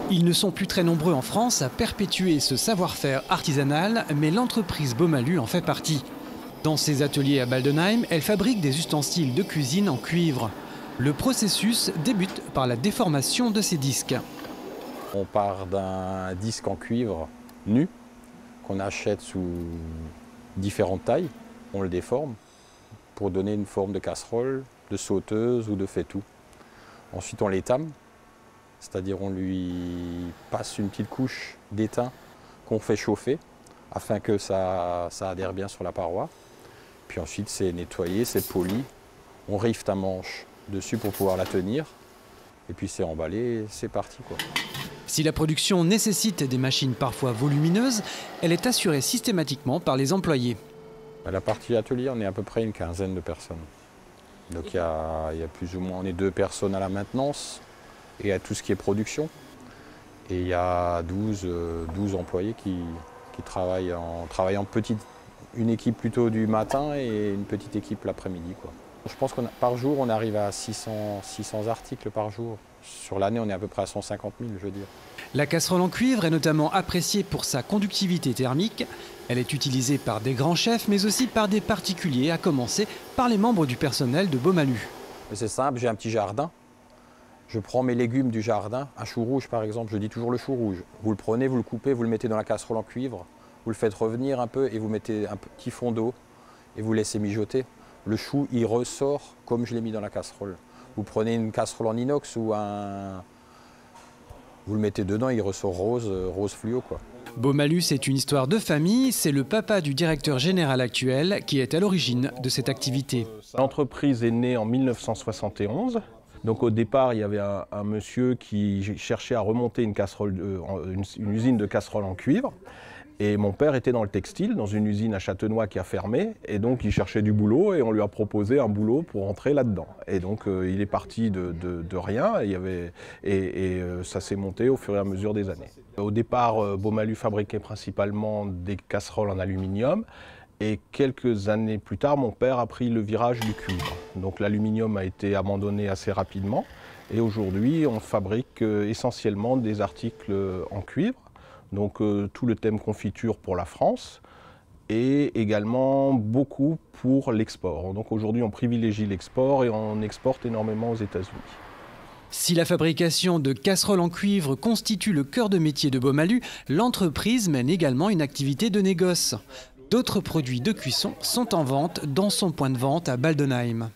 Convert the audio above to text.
Ils ne sont plus très nombreux en France à perpétuer ce savoir-faire artisanal, mais l'entreprise Beaumalu en fait partie. Dans ses ateliers à Baldenheim, elle fabrique des ustensiles de cuisine en cuivre. Le processus débute par la déformation de ces disques. On part d'un disque en cuivre nu qu'on achète sous différentes tailles. On le déforme pour donner une forme de casserole, de sauteuse ou de faitout. Ensuite on l'étame, c'est-à-dire on lui passe une petite couche d'étain qu'on fait chauffer afin que ça adhère bien sur la paroi. Puis ensuite c'est nettoyé, c'est poli, on rift un manche dessus pour pouvoir la tenir et puis c'est emballé, c'est parti quoi. Si la production nécessite des machines parfois volumineuses, elle est assurée systématiquement par les employés. À la partie atelier, on est à peu près une quinzaine de personnes. Donc il y a plus ou moins, on est 2 personnes à la maintenance et à tout ce qui est production. Et il y a 12 employés qui travaillent en petite, une équipe plutôt du matin et une petite équipe l'après-midi, quoi. Je pense que par jour, on arrive à 600 articles par jour. Sur l'année, on est à peu près à 150 000, je veux dire. La casserole en cuivre est notamment appréciée pour sa conductivité thermique. Elle est utilisée par des grands chefs, mais aussi par des particuliers, à commencer par les membres du personnel de Beaumalu. C'est simple, j'ai un petit jardin. Je prends mes légumes du jardin, un chou rouge par exemple, je dis toujours le chou rouge. Vous le prenez, vous le coupez, vous le mettez dans la casserole en cuivre, vous le faites revenir un peu et vous mettez un petit fond d'eau et vous laissez mijoter. Le chou, il ressort comme je l'ai mis dans la casserole. Vous prenez une casserole en inox ou vous le mettez dedans, il ressort rose fluo, quoi. Beaumalu, c'est une histoire de famille. C'est le papa du directeur général actuel qui est à l'origine de cette activité. L'entreprise est née en 1971. Donc au départ, il y avait un monsieur qui cherchait à remonter une usine de casseroles en cuivre. Et mon père était dans le textile, dans une usine à Châtenois qui a fermé. Et donc il cherchait du boulot et on lui a proposé un boulot pour entrer là-dedans. Et donc il est parti de rien et ça s'est monté au fur et à mesure des années. Au départ, Beaumalu fabriquait principalement des casseroles en aluminium. Et quelques années plus tard, mon père a pris le virage du cuivre. Donc l'aluminium a été abandonné assez rapidement. Et aujourd'hui, on fabrique essentiellement des articles en cuivre. Donc tout le thème confiture pour la France et également beaucoup pour l'export. Donc aujourd'hui, on privilégie l'export et on exporte énormément aux États-Unis. Si la fabrication de casseroles en cuivre constitue le cœur de métier de Beaumalu, l'entreprise mène également une activité de négoce. D'autres produits de cuisson sont en vente dans son point de vente à Baldenheim.